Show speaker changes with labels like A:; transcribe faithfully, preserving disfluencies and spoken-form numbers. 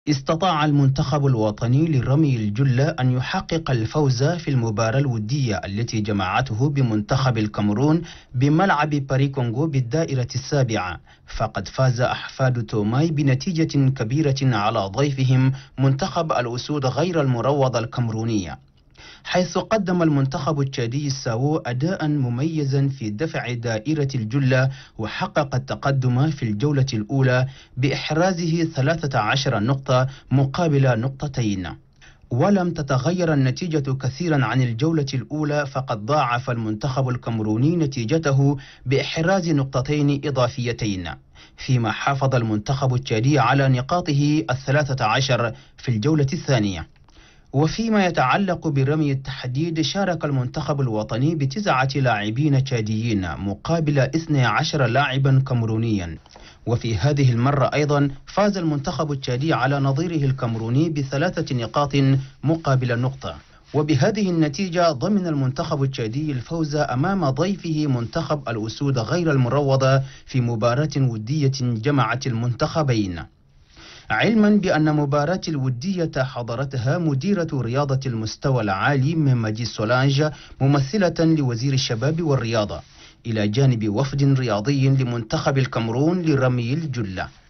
A: استطاع المنتخب الوطني لرمي الجلة أن يحقق الفوز في المباراة الودية التي جمعته بمنتخب الكاميرون بملعب باري كونغو بالدائرة السابعة، فقد فاز أحفاد توماي بنتيجة كبيرة على ضيفهم منتخب الأسود غير المروضة الكاميرونية، حيث قدم المنتخب التشادي الساو أداء مميزا في دفع دائرة الجلة، وحقق التقدم في الجولة الأولى بإحرازه ثلاثة عشر نقطة مقابل نقطتين. ولم تتغير النتيجة كثيرا عن الجولة الأولى، فقد ضاعف المنتخب الكاميروني نتيجته بإحراز نقطتين إضافيتين، فيما حافظ المنتخب التشادي على نقاطه الثلاثة عشر في الجولة الثانية. وفيما يتعلق برمي التحديد، شارك المنتخب الوطني بتسعة لاعبين تشاديين مقابل اثني عشر لاعبا كاميرونيا، وفي هذه المرة أيضا فاز المنتخب التشادي على نظيره الكاميروني بثلاثة نقاط مقابل نقطة، وبهذه النتيجة ضمن المنتخب التشادي الفوز أمام ضيفه منتخب الأسود غير المروضة في مباراة ودية جمعت المنتخبين، علما بأن مباراة الودية حضرتها مديرة رياضة المستوى العالي ميمادي سولانج ممثلة لوزير الشباب والرياضة، إلى جانب وفد رياضي لمنتخب الكاميرون لرمي الجلة.